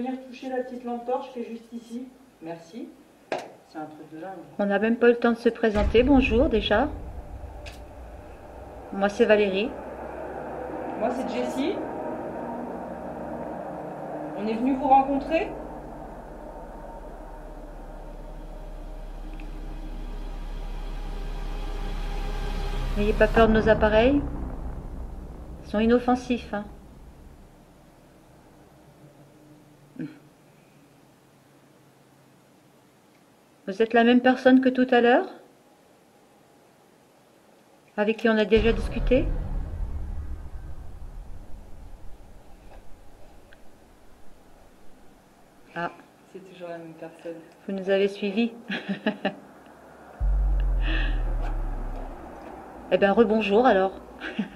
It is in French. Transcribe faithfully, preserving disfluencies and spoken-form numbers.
venir toucher la petite lampe torche qui est juste ici. Merci. C'est un truc de dingue. On n'a même pas eu le temps de se présenter. Bonjour déjà. Moi c'est Valérie. Moi c'est Jessie. On est venu vous rencontrer. N'ayez pas peur de nos appareils. Ils sont inoffensifs. Hein. Vous êtes la même personne que tout à l'heure? Avec qui on a déjà discuté? Ah. C'est toujours la même personne. Vous nous avez suivis. Eh bien, rebonjour alors.